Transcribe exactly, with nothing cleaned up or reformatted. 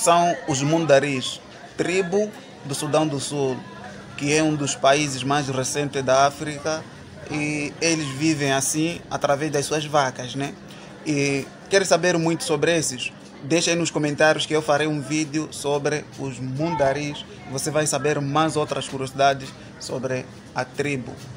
são os Mundaris, tribo do Sudão do Sul, que é um dos países mais recentes da África, e eles vivem assim através das suas vacas, né? E quer saber muito sobre esses? Deixa aí nos comentários que eu farei um vídeo sobre os Mundaris. Você vai saber mais outras curiosidades sobre a tribo.